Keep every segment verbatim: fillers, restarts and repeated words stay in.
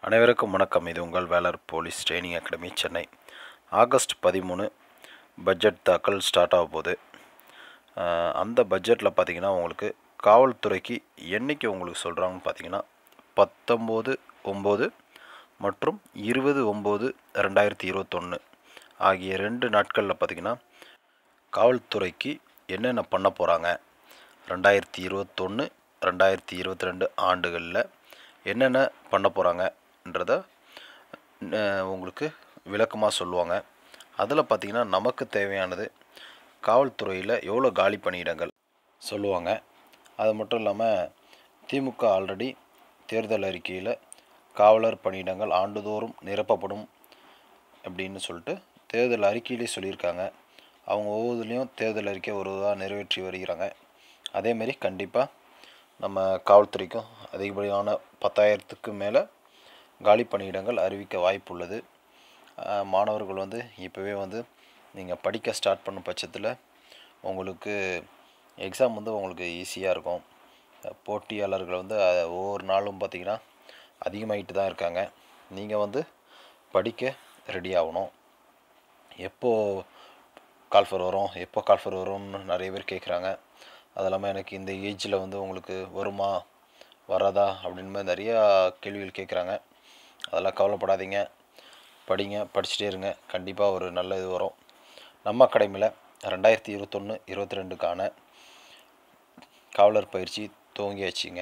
அனைவருக்கும் வணக்கம். இது உங்கள் Velar police training academy Chennai. August பதிமூணு பட்ஜெட் தாக்கல் ஸ்டார்ட் ஆக போகுது. அந்த பட்ஜெட்டில் பார்த்திங்கன்னா உங்களுக்கு காவல்துறைக்கு என்றைக்கு உங்களுக்கு சொல்கிறாங்கன்னு பார்த்தீங்கன்னா பத்தொம்போது ஒம்பது மற்றும் இருபது ஒம்பது ரெண்டாயிரத்தி இருபத்தொன்று ஆகிய ரெண்டு நாட்களில் பார்த்திங்கன்னா காவல்துறைக்கு என்னென்ன பண்ண போகிறாங்க, ரெண்டாயிரத்தி இருபத்தொன்று ரெண்டாயிரத்தி இருபத்தி ரெண்டு ஆண்டுகளில் என்னென்ன பண்ண போகிறாங்கன்றத உங்களுக்கு விளக்கமாக சொல்லுவாங்க. அதில் பார்த்திங்கன்னா நமக்கு தேவையானது காவல்துறையில் எவ்வளோ காலி பணியிடங்கள் சொல்லுவாங்க. அது மட்டும் இல்லாமல் திமுக ஆல்ரெடி தேர்தல் அறிக்கையில் காவலர் பணியிடங்கள் ஆண்டுதோறும் நிரப்பப்படும் அப்படின்னு சொல்லிட்டு தேர்தல் அறிக்கையிலே சொல்லியிருக்காங்க. அவங்க ஒவ்வொருலையும் தேர்தல் அறிக்கை ஒரு இதாக நிறைவேற்றி வருகிறாங்க. அதேமாரி கண்டிப்பாக நம்ம காவல்துறைக்கும் அதிகப்படியான பத்தாயிரத்துக்கு மேலே காலி பணியிடங்கள் அறிவிக்க வாய்ப்பு உள்ளது. மாணவர்கள் வந்து இப்போவே வந்து நீங்கள் படிக்க ஸ்டார்ட் பண்ண பட்சத்தில் உங்களுக்கு எக்ஸாம் வந்து உங்களுக்கு ஈஸியாக இருக்கும். போட்டியாளர்கள் வந்து ஒவ்வொரு நாளும் பார்த்திங்கன்னா அதிகமாகிட்டு தான் இருக்காங்க. நீங்கள் வந்து படிக்க ரெடி ஆகணும். எப்போது கால்ஃபர் வரும் எப்போ கால்ஃபர் வரும்னு நிறைய பேர் கேட்குறாங்க. அது இல்லாமல் எனக்கு இந்த ஏஜில் வந்து உங்களுக்கு வருமா வராதா அப்படின்னு மாதிரி நிறையா கேள்விகள் கேட்குறாங்க. அதெல்லாம் கவலைப்படாதீங்க, படிங்க, படிச்சுட்டே இருங்க. கண்டிப்பாக ஒரு நல்ல இது வரும். நம்ம அகாடமியில் ரெண்டாயிரத்தி இருபத்தொன்று இருபத்தி ரெண்டுக்கான காவலர் பயிற்சி துவங்கியாச்சுங்க.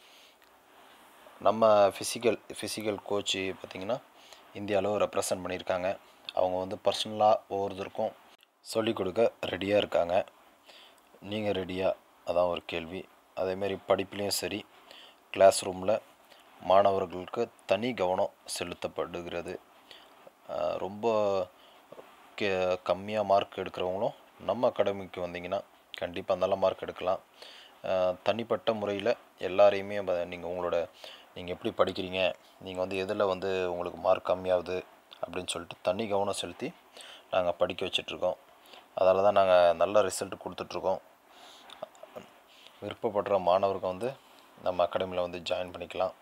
நம்ம ஃபிசிக்கல் ஃபிசிக்கல் கோச்சு பார்த்திங்கன்னா இந்திய அளவு ரெப்ரசன்ட் பண்ணியிருக்காங்க. அவங்க வந்து பர்சனலாக ஒவ்வொருத்தருக்கும் சொல்லிக் கொடுக்க ரெடியாக இருக்காங்க. நீங்கள் ரெடியாக? அதான் ஒரு கேள்வி. அதேமாரி படிப்புலேயும் சரி, கிளாஸ் ரூமில் மாணவர்களுக்கு தனி கவனம் செலுத்தப்படுகிறது. ரொம்ப கே கம்மியாக மார்க் எடுக்கிறவங்களும் நம்ம அகாடமிக்கு வந்தீங்கன்னா கண்டிப்பாக நல்ல மார்க் எடுக்கலாம். தனிப்பட்ட முறையில் எல்லாரையுமே நீங்கள் உங்களோட நீங்கள் எப்படி படிக்கிறீங்க, நீங்கள் வந்து எதில் வந்து உங்களுக்கு மார்க் கம்மியாகுது அப்படின்னு சொல்லிட்டு தனி கவனம் செலுத்தி நாங்கள் படிக்க வச்சிட்ருக்கோம். அதால் தான் நாங்கள் நல்ல ரிசல்ட் கொடுத்துட்ருக்கோம். விருப்பப்படுற மாணவர்கள் வந்து நம்ம அகாடமியில் வந்து ஜாயின் பண்ணிக்கலாம்.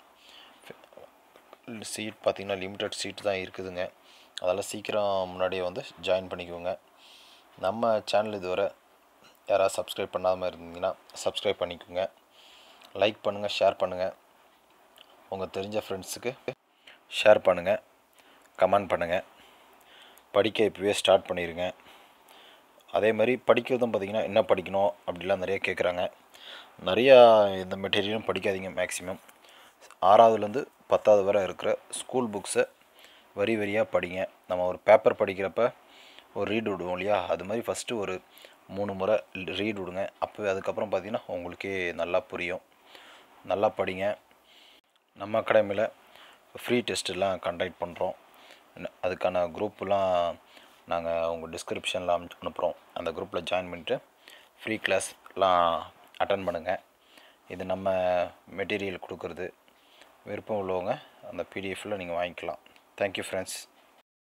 சீட் பார்த்திங்கன்னா லிமிட்டட் சீட் தான் இருக்குதுங்க. அதனால் சீக்கிரம் முன்னாடியே வந்து ஜாயின் பண்ணிக்குவோங்க. நம்ம சேனல் இதுவரை யாராவது சப்ஸ்கிரைப் பண்ணாமல் இருந்தீங்கன்னா சப்ஸ்கிரைப் பண்ணிக்கோங்க. லைக் பண்ணுங்கள், ஷேர் பண்ணுங்கள், உங்கள் தெரிஞ்ச ஃப்ரெண்ட்ஸுக்கு ஷேர் பண்ணுங்கள், கமெண்ட் பண்ணுங்கள். படிக்க இப்போவே ஸ்டார்ட் பண்ணிடுங்க. அதே மாதிரி படிக்கிறதும் பார்த்திங்கன்னா என்ன படிக்கணும் அப்படிலாம் நிறைய கேட்குறாங்க. நிறையா இந்த மெட்டீரியலும் படிக்காதீங்க. மேக்ஸிமம் ஆறாவதுலேருந்து பத்தாவது வரை இருக்கிற ஸ்கூல் புக்ஸை வரி வரியாக படிங்க. நம்ம ஒரு பேப்பர் படிக்கிறப்ப ஒரு ரீட் விடுவோம் இல்லையா, அது மாதிரி ஃபஸ்ட்டு ஒரு மூணு முறை ரீட் விடுங்க. அப்போ அதுக்கப்புறம் பார்த்திங்கன்னா உங்களுக்கே நல்லா புரியும். நல்லா படிங்க. நம்ம அகாடமியில் ஃப்ரீ டெஸ்ட்டெல்லாம் கண்டக்ட் பண்ணுறோம். அதுக்கான குரூப்பெலாம் நாங்கள் உங்கள் டிஸ்கிரிப்ஷனில் அனுப்பி அனுப்புகிறோம். அந்த குரூப்பில் ஜாயின் பண்ணிவிட்டு ஃப்ரீ கிளாஸ்லாம் அட்டன் பண்ணுங்கள். இது நம்ம மெட்டீரியல் கொடுக்குறது. விருப்பம் உள்ளவங்க அந்த பிடிஎஃப்பில் நீங்கள் வாங்கிக்கலாம். Thank you friends.